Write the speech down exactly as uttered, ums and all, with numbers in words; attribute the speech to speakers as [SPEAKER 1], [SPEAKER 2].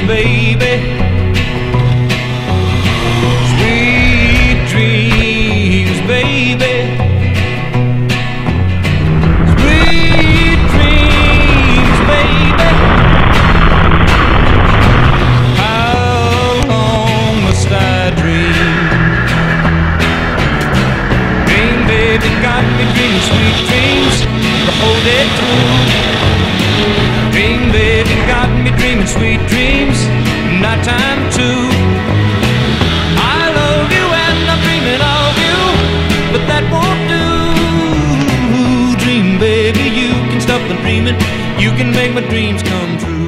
[SPEAKER 1] baby. Sweet dreams, baby. Sweet dreams, baby. How long must I dream? Dream, baby, got me dreaming sweet dreams the whole day through. Dream, baby, got me dreaming sweet dreams, nighttime too. I love you and I'm dreaming of you, but that won't do. Dream, baby, you can stop the dreaming, you can make my dreams come true.